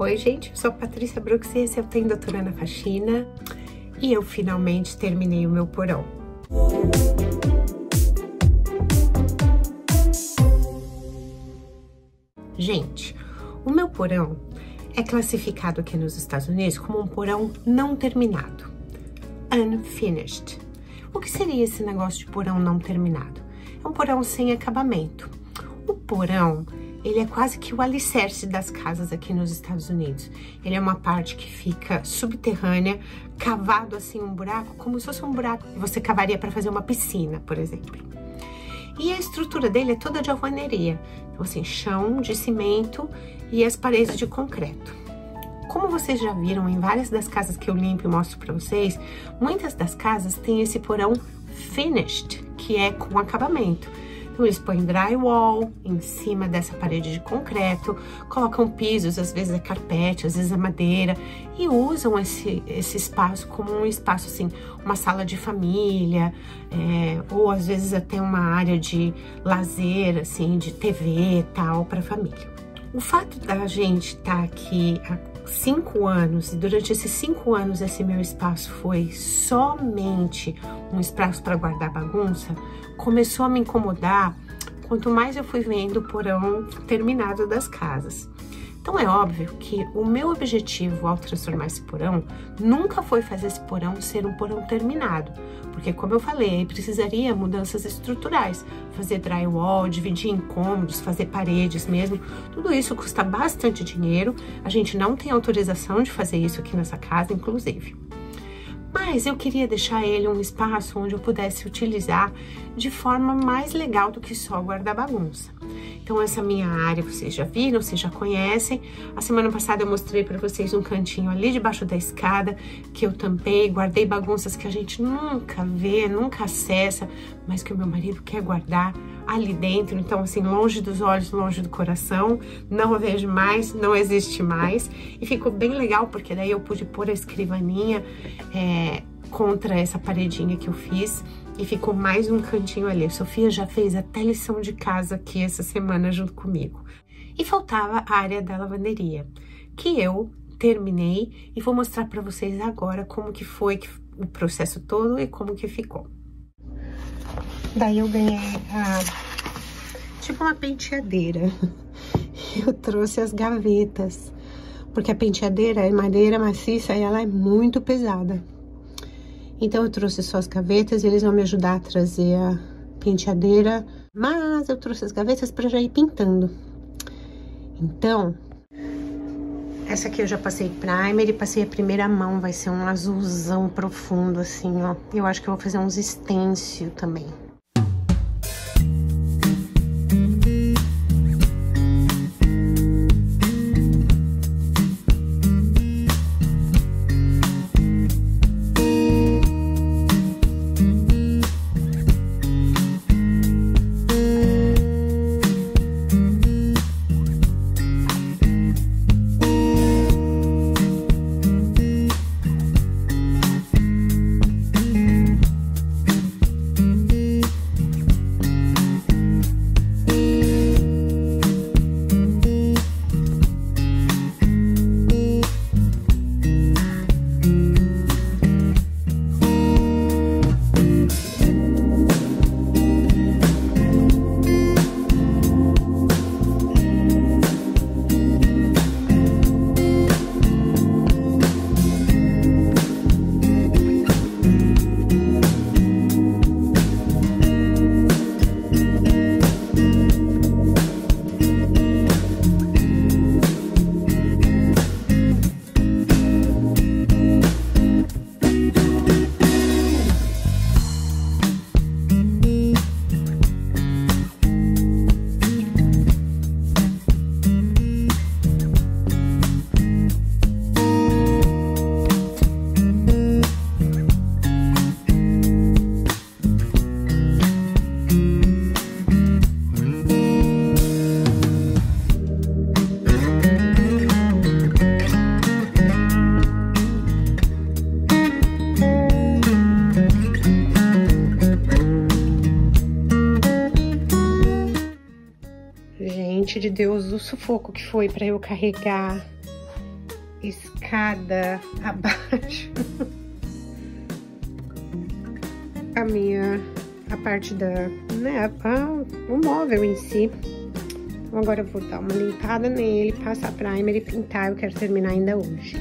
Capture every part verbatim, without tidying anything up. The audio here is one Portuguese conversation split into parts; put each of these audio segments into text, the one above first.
Oi, gente, eu sou a Patrícia Brooks e esse é o Tem Doutora na Faxina. E eu finalmente terminei o meu porão. Gente, o meu porão é classificado aqui nos Estados Unidos como um porão não terminado. Unfinished. O que seria esse negócio de porão não terminado? É um porão sem acabamento. O porão, ele é quase que o alicerce das casas aqui nos Estados Unidos. Ele é uma parte que fica subterrânea, cavado assim um buraco, como se fosse um buraco que você cavaria para fazer uma piscina, por exemplo. E a estrutura dele é toda de alvenaria. Então assim, chão de cimento e as paredes de concreto. Como vocês já viram em várias das casas que eu limpo e mostro para vocês, muitas das casas têm esse porão finished, que é com acabamento. Então, eles põem drywall em cima dessa parede de concreto, colocam pisos, às vezes é carpete, às vezes é madeira, e usam esse, esse espaço como um espaço, assim, uma sala de família, é, ou às vezes até uma área de lazer, assim, de T V e tal, para a família. O fato da gente estar aqui há cinco anos, e durante esses cinco anos esse meu espaço foi somente um espaço para guardar bagunça, começou a me incomodar quanto mais eu fui vendo o porão terminado das casas. Então é óbvio que o meu objetivo ao transformar esse porão nunca foi fazer esse porão ser um porão terminado, porque como eu falei, precisaria mudanças estruturais, fazer drywall, dividir em cômodos, fazer paredes mesmo, tudo isso custa bastante dinheiro, a gente não tem autorização de fazer isso aqui nessa casa, inclusive. Mas eu queria deixar ele um espaço onde eu pudesse utilizar de forma mais legal do que só guardar bagunça. Então essa minha área vocês já viram, vocês já conhecem. A semana passada eu mostrei para vocês um cantinho ali debaixo da escada que eu tampei, guardei bagunças que a gente nunca vê, nunca acessa, mas que o meu marido quer guardar ali dentro. Então assim, longe dos olhos, longe do coração, não vejo mais, não existe mais. E ficou bem legal porque daí eu pude pôr a escrivaninha é, contra essa paredinha que eu fiz. E ficou mais um cantinho ali. A Sofia já fez até lição de casa aqui essa semana junto comigo. E faltava a área da lavanderia, que eu terminei e vou mostrar para vocês agora como que foi o processo todo e como que ficou. Daí eu ganhei a, tipo uma penteadeira. Eu trouxe as gavetas, porque a penteadeira é madeira maciça e ela é muito pesada. Então, eu trouxe só as gavetas e eles vão me ajudar a trazer a penteadeira. Mas eu trouxe as gavetas para já ir pintando. Então, essa aqui eu já passei primer e passei a primeira mão. Vai ser um azulzão profundo, assim, ó. Eu acho que eu vou fazer uns stencil também. Gente de Deus, o sufoco que foi para eu carregar escada abaixo. A minha, a parte da, né, a, o móvel em si. Então, agora eu vou dar uma limpada nele, passar primer e pintar. Eu quero terminar ainda hoje.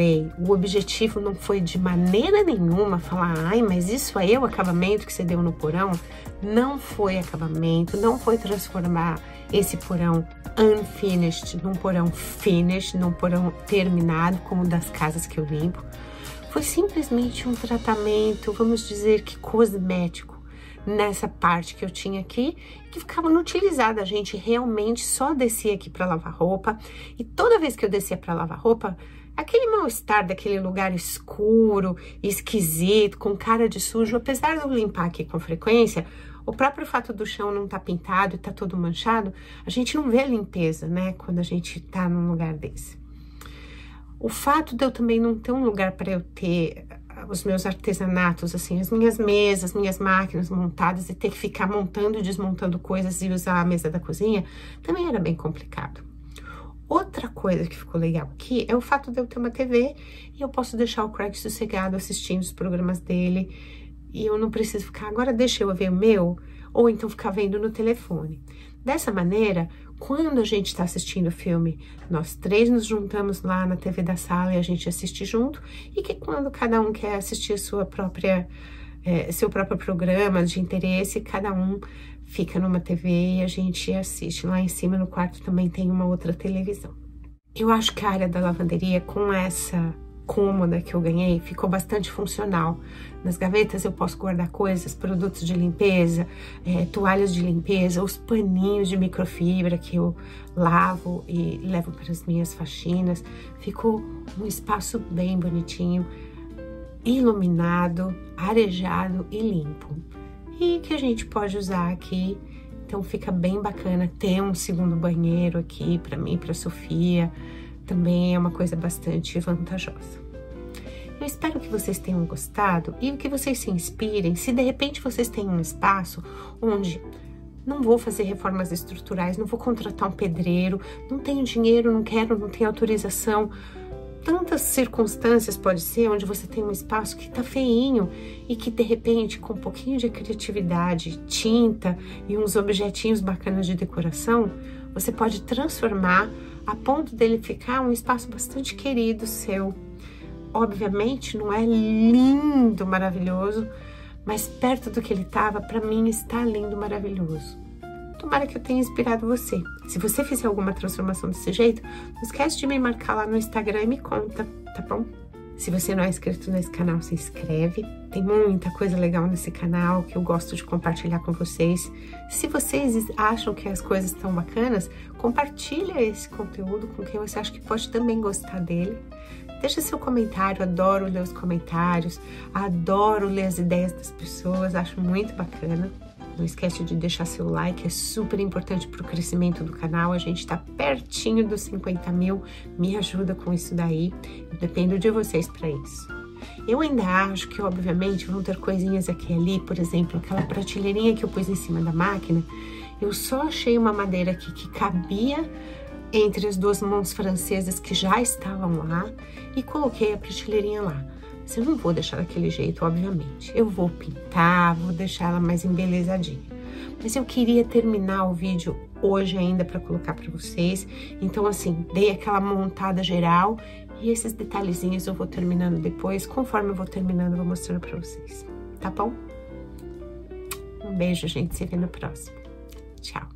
falei, o objetivo não foi de maneira nenhuma falar, ai, mas isso aí é o acabamento que você deu no porão? Não foi acabamento, não foi transformar esse porão unfinished num porão finished, num porão terminado, como o das casas que eu limpo. Foi simplesmente um tratamento, vamos dizer que cosmético, nessa parte que eu tinha aqui, que ficava inutilizada. A gente realmente só descia aqui para lavar roupa, e toda vez que eu descia para lavar roupa, aquele mal-estar daquele lugar escuro, esquisito, com cara de sujo, apesar de eu limpar aqui com frequência, o próprio fato do chão não tá pintado e tá todo manchado, a gente não vê a limpeza, né, quando a gente tá num lugar desse. O fato de eu também não ter um lugar para eu ter os meus artesanatos, assim, as minhas mesas, minhas máquinas montadas e ter que ficar montando e desmontando coisas e usar a mesa da cozinha, também era bem complicado. Outra coisa que ficou legal aqui é o fato de eu ter uma T V e eu posso deixar o Craig sossegado assistindo os programas dele e eu não preciso ficar, agora deixa eu ver o meu, ou então ficar vendo no telefone. Dessa maneira, quando a gente está assistindo o filme, nós três nos juntamos lá na T V da sala e a gente assiste junto, e que quando cada um quer assistir a sua própria, é, seu próprio programa de interesse, cada um fica numa T V e a gente assiste. Lá em cima no quarto também tem uma outra televisão. Eu acho que a área da lavanderia, com essa cômoda que eu ganhei, ficou bastante funcional. Nas gavetas eu posso guardar coisas, produtos de limpeza, é, toalhas de limpeza, os paninhos de microfibra que eu lavo e levo para as minhas faxinas. Ficou um espaço bem bonitinho, iluminado, arejado e limpo. E que a gente pode usar aqui, então fica bem bacana ter um segundo banheiro aqui para mim, para Sofia. Também é uma coisa bastante vantajosa. Eu espero que vocês tenham gostado e que vocês se inspirem. Se de repente vocês têm um espaço onde não vou fazer reformas estruturais, não vou contratar um pedreiro, não tenho dinheiro, não quero, não tenho autorização. Tantas circunstâncias pode ser onde você tem um espaço que tá feinho e que de repente com um pouquinho de criatividade, tinta e uns objetinhos bacanas de decoração, você pode transformar a ponto dele ficar um espaço bastante querido seu. Obviamente não é lindo, maravilhoso, mas perto do que ele estava, para mim está lindo, maravilhoso. Tomara que eu tenha inspirado você. Se você fizer alguma transformação desse jeito, não esquece de me marcar lá no Instagram e me conta, tá bom? Se você não é inscrito nesse canal, se inscreve. Tem muita coisa legal nesse canal que eu gosto de compartilhar com vocês. Se vocês acham que as coisas estão bacanas, compartilha esse conteúdo com quem você acha que pode também gostar dele. Deixa seu comentário, adoro ler os comentários, adoro ler as ideias das pessoas, acho muito bacana. Não esquece de deixar seu like, é super importante para o crescimento do canal. A gente está pertinho dos cinquenta mil, me ajuda com isso daí. Eu dependo de vocês para isso. Eu ainda acho que, obviamente, vão ter coisinhas aqui e ali, por exemplo, aquela prateleirinha que eu pus em cima da máquina. Eu só achei uma madeira aqui que cabia entre as duas mãos francesas que já estavam lá e coloquei a prateleirinha lá. Mas eu não vou deixar daquele jeito, obviamente. Eu vou pintar, vou deixar ela mais embelezadinha. Mas eu queria terminar o vídeo hoje ainda para colocar para vocês. Então, assim, dei aquela montada geral e esses detalhezinhos eu vou terminando depois. Conforme eu vou terminando, eu vou mostrando para vocês. Tá bom? Um beijo, gente. Se vê no próximo. Tchau.